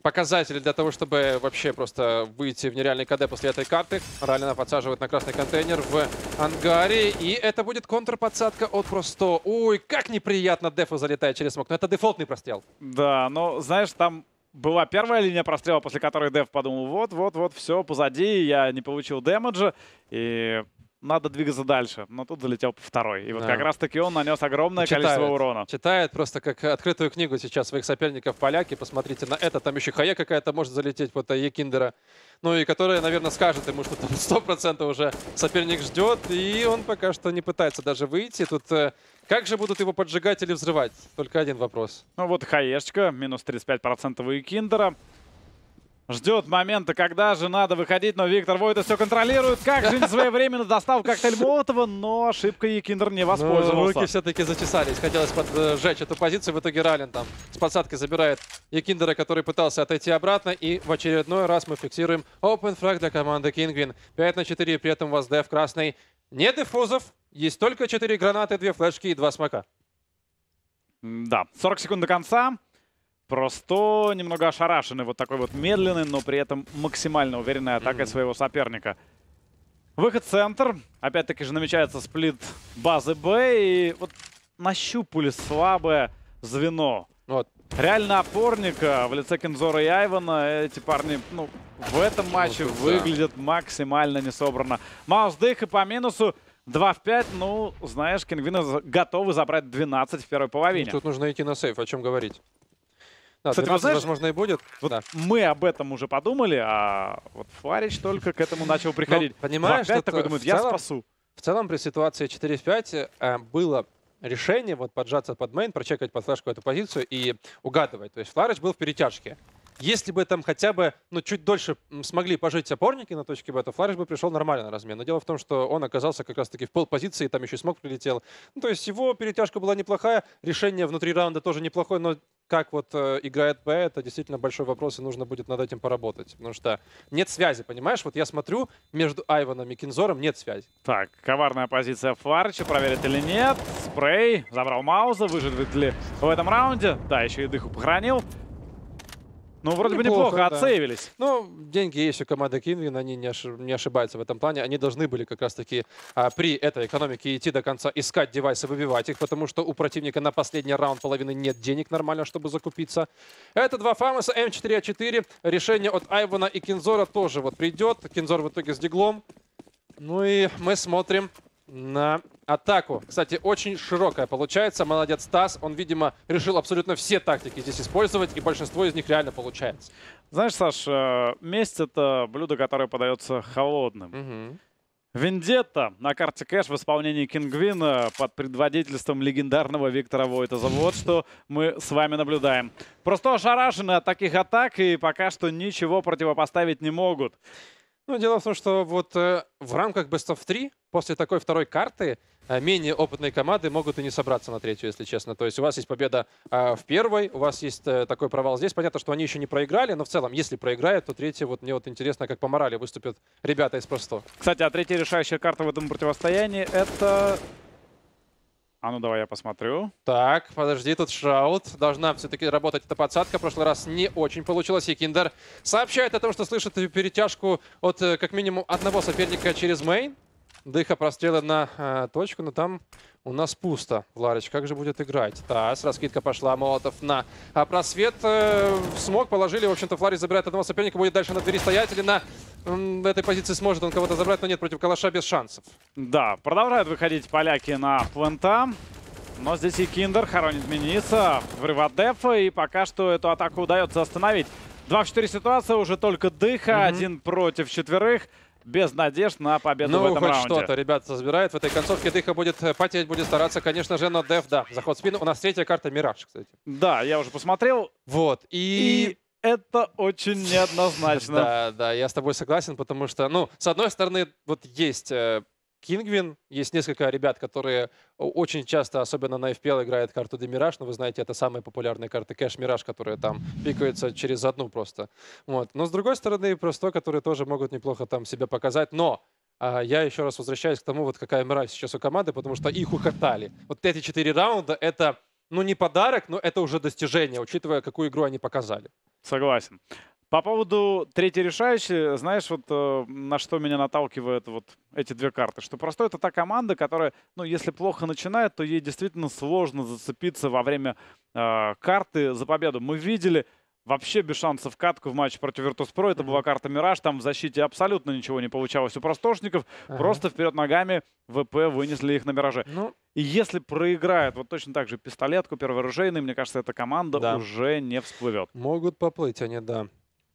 показатели для того, чтобы вообще просто выйти в нереальный КД после этой карты. Раллина подсаживает на красный контейнер в ангаре. И это будет контрподсадка от Просто. Ой, как неприятно Дефу залетает через смог. Но это дефолтный прострел.
Да, но знаешь, там была первая линия прострела, после которой Деф подумал, вот, все, позади, я не получил дэмэджа, и надо двигаться дальше. Но тут залетел по второй. И вот как раз-таки он нанес огромное количество урона.
Читает просто как открытую книгу сейчас своих соперников поляки. Посмотрите на это. Там еще хае какая-то может залететь, вот Екиндера. Ну и которая, наверное, скажет ему, что там 100% уже соперник ждет. И он пока что не пытается даже выйти. Тут как же будут его поджигать или взрывать? Только один вопрос.
Ну вот хаешечка, минус 35% у Екиндера. Ждет момента, когда же надо выходить, но Виктор Войта все контролирует. Как же не своевременно достал коктейль Молотова, но ошибка Екиндер не воспользовался.
Руки все-таки зачесались. Хотелось поджечь эту позицию. В итоге Раллин там с подсадкой забирает Екиндера, который пытался отойти обратно. И в очередной раз мы фиксируем open фраг для команды Kingwin. 5 на 4, при этом у вас Деф красный. Нет дефузов, есть только 4 гранаты, 2 флешки и 2 смока.
Да, 40 секунд до конца. Просто немного ошарашенный вот такой вот медленный, но при этом максимально уверенной атакой своего соперника. Выход в центр. Опять-таки же намечается сплит базы Б. И вот нащупали слабое звено.
Вот.
Реально опорника в лице Кензора и Айвана. Эти парни, ну, в этом матче выглядят максимально несобранно. Маус Дейха по минусу. 2 в 5. Ну, знаешь, Kingwin готовы забрать 12 в первой половине.
Тут нужно идти на сейф, о чем говорить. Да,
кстати,
12,
знаешь,
возможно, и будет.
Вот
да.
Мы об этом уже подумали, а вот Фларич только к этому начал приходить.
Но, понимаешь, что
такой думает, я спасу.
В целом, при ситуации 4 в 5 было решение вот поджаться под мейн, прочекать под флешку эту позицию и угадывать. То есть Фларич был в перетяжке. Если бы там хотя бы чуть дольше смогли пожить опорники на точке Б, то Флариш бы пришел нормально на размен. Но дело в том, что он оказался как раз-таки в полпозиции, там еще и смог прилетел. Ну, то есть его перетяжка была неплохая, решение внутри раунда тоже неплохое, но как вот играет Б, это действительно большой вопрос, и нужно будет над этим поработать. Потому что нет связи, понимаешь? Вот я смотрю, между Айваном и Кензором нет связи.
Так, коварная позиция Фларича, проверит или нет. Спрей, забрал Мауза, выживет ли в этом раунде. Да, еще и дыху похоронил. Ну, вроде бы неплохо
да.
отсейвились.
Ну, деньги есть у команды Kingwin, они не ошибаются в этом плане. Они должны были как раз-таки при этой экономике идти до конца, искать девайсы, выбивать их, потому что у противника на последний раунд половины нет денег нормально, чтобы закупиться. Это два фамоса, М4А4. Решение от Айвана и Кензора тоже вот придет. Кензор в итоге с диглом. Ну и мы смотрим на атаку. Кстати, очень широкая получается. Молодец Стас. Он, видимо, решил абсолютно все тактики здесь использовать, и большинство из них реально получается.
Знаешь, Саш, месть — это блюдо, которое подается холодным. Вендетта на карте кэш в исполнении Kingwin под предводительством легендарного Виктора Войтеза. Вот что мы с вами наблюдаем. Просто ошарашены от таких атак и пока что ничего противопоставить не могут.
Ну, дело в том, что вот в рамках Best of 3 после такой второй карты менее опытные команды могут и не собраться на третью, если честно. То есть у вас есть победа в первой, у вас есть такой провал здесь. Понятно, что они еще не проиграли, но в целом, если проиграют, то третья, вот мне вот интересно, как по морали выступят ребята из Просто.
Кстати, а третья решающая карта в этом противостоянии — это... А ну давай я посмотрю.
Так, подожди, тут Шраут. Должна все-таки работать эта подсадка. В прошлый раз не очень получилось. И Киндер сообщает о том, что слышит перетяжку от как минимум одного соперника через мейн. Дыха прострела на точку, но там у нас пусто. Вларич, как же будет играть? Тас, раскидка пошла, Молотов на просвет. Смог, положили. В общем-то, Фларич забирает одного соперника, будет дальше на двери стоять. Или на этой позиции сможет он кого-то забрать, но нет, против Калаша без шансов.
Да, продолжают выходить поляки на плента. Но здесь и Киндер хоронит Мениса, врыв от Дефа, и пока что эту атаку удается остановить. 2 в 4 ситуация, уже только Дыха, 1 против 4. Без надежд на победу в этом
хоть
раунде.
что-то ребята забирают. В этой концовке Дыха будет потеть, будет стараться, конечно же, но Деф, да, заход в спину. У нас третья карта Мираж, кстати.
Да, я уже посмотрел.
Вот, и
это очень неоднозначно.
Да, я с тобой согласен, потому что, ну, с одной стороны, вот есть Kingwin, есть несколько ребят, которые очень часто, особенно на FPL, играют карту Демираж, но вы знаете, это самые популярные карты Кэш Мираж, которые там пикаются через одну просто. Вот. Но с другой стороны, просто которые тоже могут неплохо там себя показать, но я еще раз возвращаюсь к тому, вот какая мира сейчас у команды, потому что их укатали. Вот эти 4 раунда — это ну, не подарок, но это уже достижение, учитывая, какую игру они показали.
Согласен. По поводу третьей решающей, знаешь, вот на что меня наталкивают вот эти две карты? Что просто это та команда, которая, ну, если плохо начинает, то ей действительно сложно зацепиться во время карты за победу. Мы видели вообще без шансов катку в матче против Virtus.pro. Это была карта Мираж. Там в защите абсолютно ничего не получалось у простошников. Просто вперед ногами ВП вынесли их на Мираже.
Ну,
И если проиграет вот точно так же пистолетку, перворужейный, мне кажется, эта команда уже не всплывет.
могут поплыть они, да.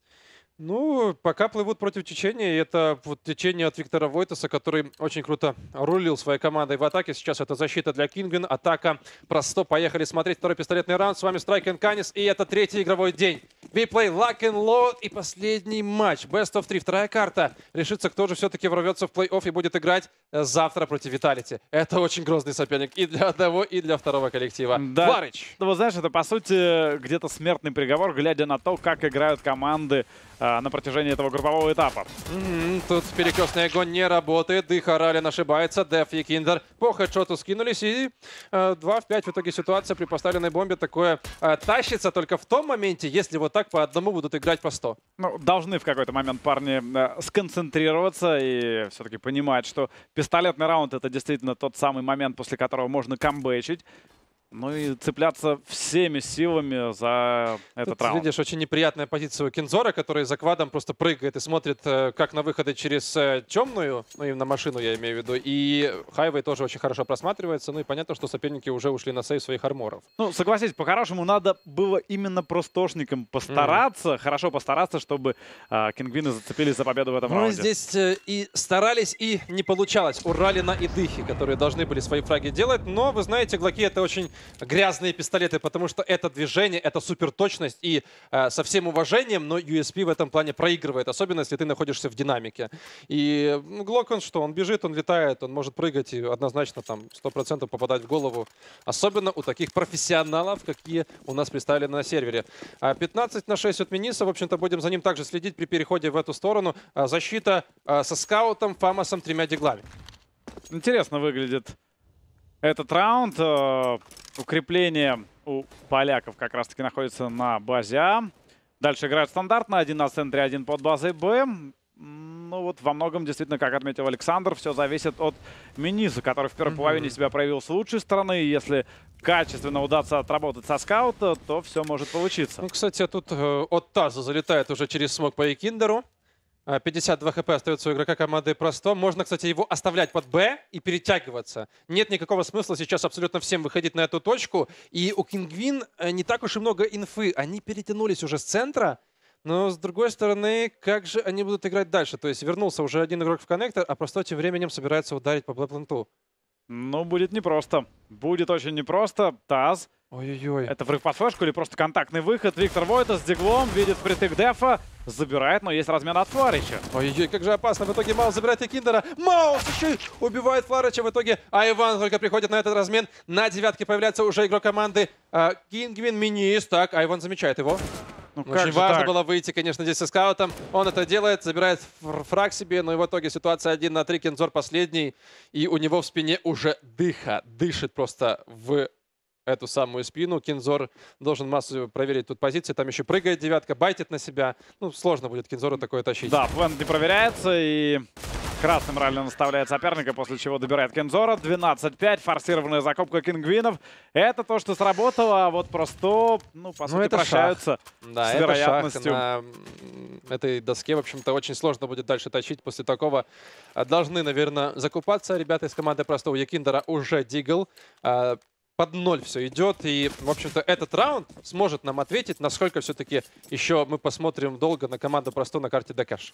Ну, пока плывут против течения, и это вот течение от Виктора Войтаса, который очень круто рулил своей командой в атаке. Сейчас это защита для Кингвин, атака просто. Поехали смотреть второй пистолетный раунд. С вами Strike and Canis, и это третий игровой день. Виплей, Lock and Load и последний матч. Best of 3, вторая карта. Решится, кто же все-таки ворвется в плей-офф и будет играть завтра против Vitality. Это очень грозный соперник и для одного, и для второго коллектива.
Да,
Фларич.
ну, вы знаешь, это, по сути, где-то смертный приговор, глядя на то, как играют команды на протяжении этого группового этапа.
Тут перекрестный огонь не работает. Дых, Аралин ошибается. Деф и Киндер по хедшоту скинулись. И 2 в 5 в итоге ситуация при поставленной бомбе такое тащится только в том моменте, если вот так по одному будут играть по 100.
Ну, должны в какой-то момент парни сконцентрироваться и все-таки понимать, что пистолетный раунд — это действительно тот самый момент, после которого можно камбэчить. Ну и цепляться всеми силами за этот
Тут,
раунд.
видишь, очень неприятная позиция у Кинзора, который за квадом просто прыгает и смотрит, как на выходы через темную, ну и на машину я имею в виду. И Хайвей тоже очень хорошо просматривается. Ну и понятно, что соперники уже ушли на сейв своих арморов.
Ну, согласитесь, по-хорошему надо было именно простошникам постараться, хорошо постараться, чтобы Кингвины зацепились за победу в этом
Ну,
раунде.
здесь и старались, и не получалось. У Ралина и Дыхи, которые должны были свои фраги делать. Но, вы знаете, Глоки — это очень грязные пистолеты, потому что это движение, это суперточность. И со всем уважением, но USP в этом плане проигрывает. Особенно, если ты находишься в динамике. И Глок, он что? Он бежит, он летает, он может прыгать и однозначно там 100% попадать в голову. Особенно у таких профессионалов, какие у нас представлены на сервере. 15-6 от Миниса. В общем-то, будем за ним также следить при переходе в эту сторону. Защита со скаутом, Фамосом, 3 диглами.
Интересно выглядит этот раунд. Укрепление у поляков как раз-таки находится на базе А. Дальше играют стандартно. Один на центре, один под базой Б. Ну вот во многом, действительно, как отметил Александр, все зависит от Миниса, который в первой половине себя проявил с лучшей стороны. И если качественно удастся отработать со скаута, то все может получиться.
Ну, кстати, тут от Таза залетает уже через смог по Экиндеру. 52 хп остается у игрока команды Просто. Можно, кстати, его оставлять под Б и перетягиваться. Нет никакого смысла сейчас абсолютно всем выходить на эту точку. И у Кингвин не так уж и много инфы. Они перетянулись уже с центра. Но, с другой стороны, как же они будут играть дальше? То есть вернулся уже один игрок в коннектор, а Просто тем временем собирается ударить по Блэкпленту.
Ну, будет непросто. Будет очень непросто. Таз.
Ой-ой-ой.
Это врыв под флешку или просто контактный выход? Виктор Войтас с диглом видит впритык Дефа. Забирает, но есть размен от Фларича.
Ой-ой, как же опасно. В итоге Маус забирает и Киндера. Маус еще и убивает Фларича. В итоге Айван только приходит на этот размен. На девятке появляется уже игрок команды Кингвин Минис. Так, Айван замечает его.
Ну,
Очень важно было выйти, конечно, здесь со скаутом. Он это делает, забирает фраг себе, но и в итоге ситуация 1 на 3. Кинзор последний. И у него в спине уже Дыха. Дышит просто в эту самую спину. Кинзор должен массу проверить тут позиции. Там еще прыгает девятка, байтит на себя. Ну, сложно будет Кинзору такое тащить.
Да, план не проверяется, и красным Ралли наставляет соперника, после чего добирает Кинзора. 12-5, форсированная закупка Кингвинов. Это то, что сработало, а вот просто, ну, по сути, прощаются
да,
с
это
вероятностью.
шах на этой доске, в общем-то, очень сложно будет дальше тащить. После такого должны, наверное, закупаться. Ребята из команды Просто. У Якиндера уже дигл. Под 0 все идет. И, в общем-то, этот раунд сможет нам ответить, насколько все-таки еще мы посмотрим долго на команду Просто на карте Дакаш.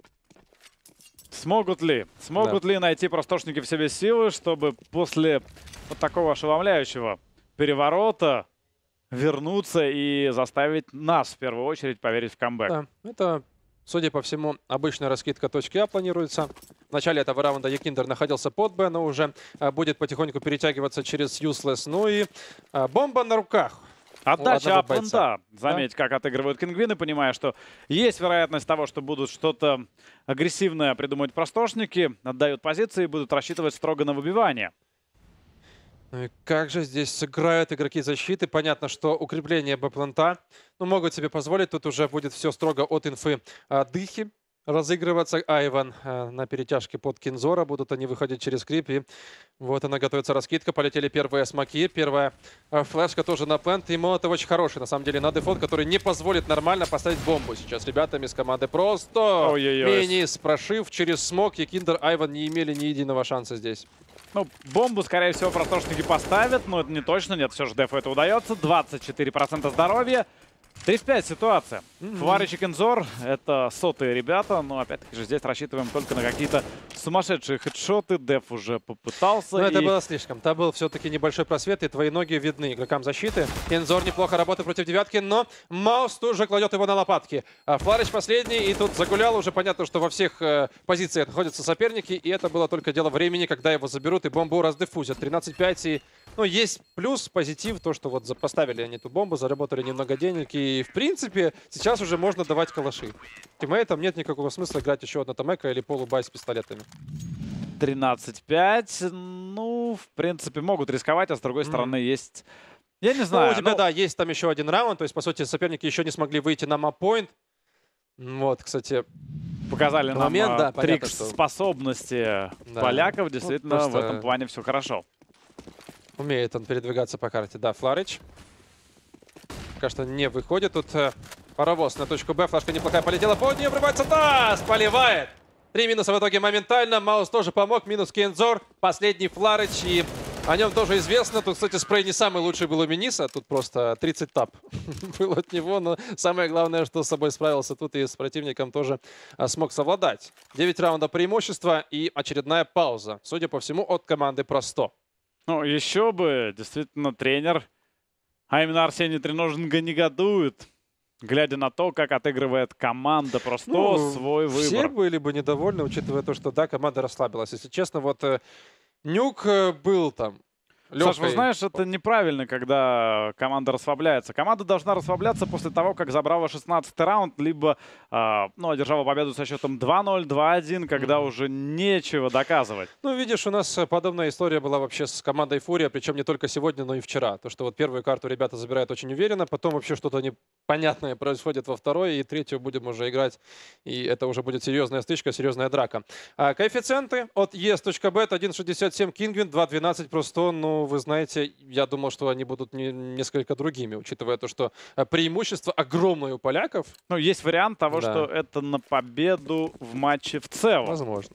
Смогут ли найти простошники в себе силы, чтобы после вот такого ошеломляющего переворота вернуться и заставить нас, в первую очередь, поверить в камбэк?
Да, это, судя по всему, обычная раскидка точки А планируется. В начале этого раунда Якиндер находился под Б, но уже будет потихоньку перетягиваться через Useless. Ну и бомба на руках.
Отдача апвента. Заметь, как отыгрывают Кингвины, понимая, что есть вероятность того, что будут что-то агрессивное придумывать простошники, отдают позиции и будут рассчитывать строго на выбивание.
Ну и как же здесь сыграют игроки защиты? Понятно, что укрепление Б-плента могут себе позволить. Тут уже будет все строго от инфы дыхи разыгрываться. Айван на перетяжке под Кинзора. Будут они выходить через крип. И вот она готовится раскидка. Полетели первые смоки. Первая флешка тоже на плент. И молот очень хороший, на самом деле, на дефолт, который не позволит нормально поставить бомбу сейчас ребятам из команды. Просто мини прошив через смок. И Киндер, Айван не имели ни единого шанса здесь.
Ну, бомбу, скорее всего, простошники поставят, но это не точно. Нет, все же Дефу это удается. 24% здоровья. 3 в 5 ситуация. Фларич и Кинзор — это сотые ребята, но опять-таки же здесь рассчитываем только на какие-то сумасшедшие хедшоты. Деф уже попытался.
Но это было слишком. Там был все-таки небольшой просвет, и твои ноги видны игрокам защиты. Кинзор неплохо работает против девятки, но Маус тут же кладет его на лопатки. А Фларич последний, и тут загулял. Уже понятно, что во всех позициях находятся соперники, и это было только дело времени, когда его заберут и бомбу раздефузят. 13-5, и есть плюс, позитив, то, что вот поставили они эту бомбу, заработали немного денег, и в принципе сейчас уже можно давать калаши. Тиммейтам нет никакого смысла играть еще одна Томека или полубай с пистолетами.
13-5. Ну, в принципе, могут рисковать, а с другой стороны есть... Я не знаю.
У тебя, да, есть там еще один раунд, то есть, по сути, соперники еще не смогли выйти на маппоинт. Вот, кстати...
Показали нам
момент, да,
трик
понятно, что...
способности поляков. Действительно, просто... в этом плане все хорошо.
Умеет он передвигаться по карте. Да, Фларич. Пока что не выходит. Тут паровоз на точку Б. Флажка неплохая полетела. Под нее врывается Тас. Поливает. 3 минуса в итоге моментально. Маус тоже помог. Минус Кинзор. Последний Фларич. И о нем тоже известно. Тут, кстати, спрей не самый лучший был у Мениса. Тут просто 30 тап был от него. Но самое главное, что с собой справился тут и с противником тоже смог совладать. 9 раундов преимущества и очередная пауза. Судя по всему, от команды Просто.
Ну, еще бы, действительно, тренер, а именно Арсений Треноженко, негодует, глядя на то, как отыгрывает команда Просто свой выбор.
Все были бы недовольны, учитывая то, что, да, команда расслабилась. Если честно, вот Нюк был там.
Саш, вы знаешь, это неправильно, когда команда расслабляется. Команда должна расслабляться после того, как забрала 16-й раунд, либо одержала победу со счетом 2-0, 2-1, когда уже нечего доказывать.
Ну, видишь, у нас подобная история была вообще с командой Фурия, причем не только сегодня, но и вчера. То, что вот первую карту ребята забирают очень уверенно, потом вообще что-то непонятное происходит во второй, и третью будем уже играть, и это уже будет серьезная стычка, серьезная драка. Коэффициенты от ES.bet 1.67 Кингвин, 2.12 Просто, ну, вы знаете, я думал, что они будут несколько другими, учитывая то, что преимущество огромное у поляков.
Ну, есть вариант того, что это на победу в матче в целом.
Возможно.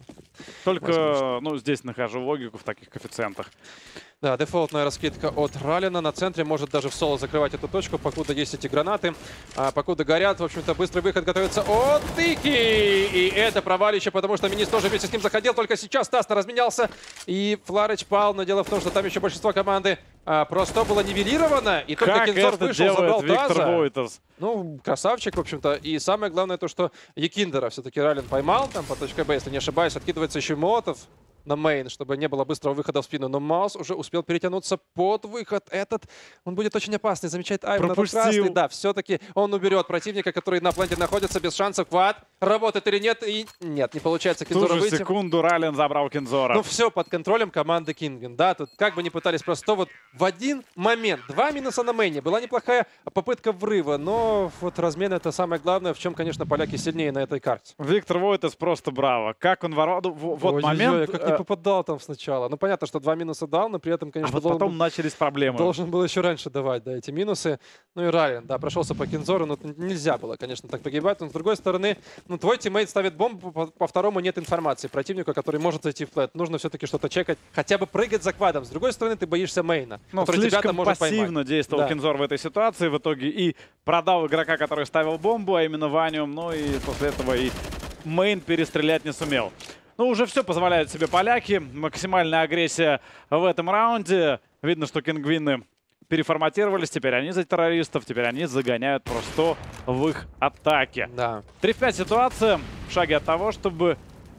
Только, здесь нахожу логику в таких коэффициентах.
Да, дефолтная раскидка от Ралина. На центре может даже в соло закрывать эту точку, покуда есть эти гранаты. Покуда горят, в общем-то, быстрый выход готовится от Тыки. И это провалище, потому что Минис тоже вместе с ним заходил. Только сейчас Тасно разменялся. И Фларич пал. Но дело в том, что там еще большинство команды Просто было нивелировано. И только Кинзор вышел, забрал Таза. Ну, красавчик, в общем-то. И самое главное то, что Екиндера все-таки Ралин поймал там по точке Б, если не ошибаюсь. Откидывается еще Молотов на мейн, чтобы не было быстрого выхода в спину. Но Маус уже успел перетянуться под выход. Этот, он будет очень опасный. Замечает Айван, красный. Да, все-таки он уберет противника, который на планете находится без шансов. Квад работает или нет? И нет, не получается Кинзора выйти.
В ту же секунду Ралин забрал Кинзора.
Ну все под контролем команды Кингвин. Да, тут как бы ни пытались Просто, вот в один момент 2 минуса на мейне. Была неплохая попытка врыва, но вот размен — это самое главное, в чем, конечно, поляки сильнее на этой карте.
Виктор Войтес просто браво. Как он ворвал... Вот момент...
Как не попадал там сначала. Ну, понятно, что 2 минуса дал, но при этом, конечно,
вот потом начались проблемы.
Должен был еще раньше давать, да, эти минусы. Ну и Ралин, да, прошелся по Кинзору, но нельзя было, конечно, так погибать. Но с другой стороны, твой тиммейт ставит бомбу, по второму нет информации противника, который может зайти в плейт. Нужно все-таки что-то чекать, хотя бы прыгать за квадом. С другой стороны, ты боишься мейна, который тебя может
пассивно
поймать.
Действовал Кинзор в этой ситуации в итоге и продал игрока, который ставил бомбу, а именно Ваню. Ну и после этого и мейн перестрелять не сумел. Ну, уже все позволяют себе поляки. Максимальная агрессия в этом раунде. Видно, что кингвины переформатировались. Теперь они за террористов. Теперь они загоняют Просто в их атаке.
Да.
3 в 5 ситуация. В шаге от того, чтобы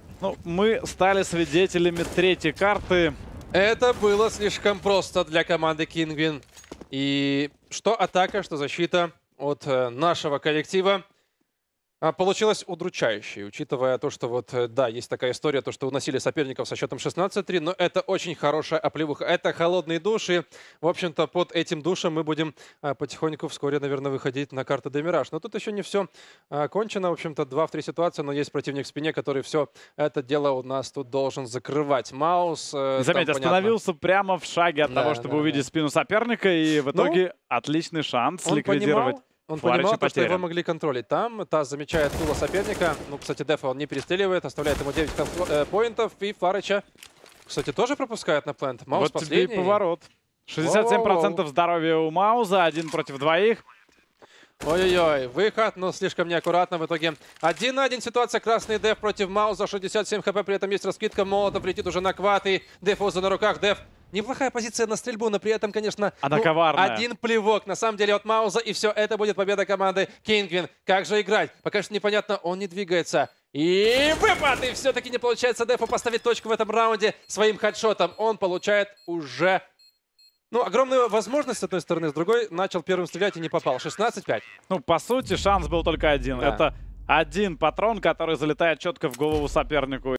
мы стали свидетелями третьей карты.
Это было слишком просто для команды Кингвин. И что атака, что защита от нашего коллектива. Получилось удручающе, учитывая то, что вот, да, есть такая история, то, что уносили соперников со счетом 16-3, но это очень хорошая оплеуха. Это холодный душ, и, в общем-то, под этим душем мы будем потихоньку вскоре, наверное, выходить на карту Демираж. Но тут еще не все кончено, в общем-то, 2 в 3 ситуации, но есть противник в спине, который все это дело у нас тут должен закрывать. Маус,
заметь, остановился прямо в шаге от того, чтобы увидеть спину соперника, и в итоге отличный шанс ликвидировать.
Он понимал, что его могли контролить. Там Таз замечает туло соперника. Ну, кстати, Дефа он не перестреливает, оставляет ему 9 поинтов. И Фарыча, кстати, тоже пропускает на плент. Маус
вот
последний.
тебе и поворот. 67% здоровья у Мауза, 1 против 2.
Ой-ой-ой, выход, но слишком неаккуратно. В итоге 1 на 1 ситуация. Красный Деф против Мауза. 67 хп, при этом есть раскидка. Молотов летит уже на квад, и Дефуза на руках. Деф. Неплохая позиция на стрельбу, но при этом, конечно,
она коварная.
Один плевок, на самом деле, от Мауза, и все, это будет победа команды Кингвин. Как же играть? Пока что непонятно, он не двигается. И выпад! И все-таки не получается Дефу поставить точку в этом раунде своим хедшотом. Он получает уже... Ну, огромную возможность, с одной стороны, с другой начал первым стрелять и не попал. 16-5.
Ну, по сути, шанс был только один.
Да.
Это один патрон, который залетает четко в голову сопернику.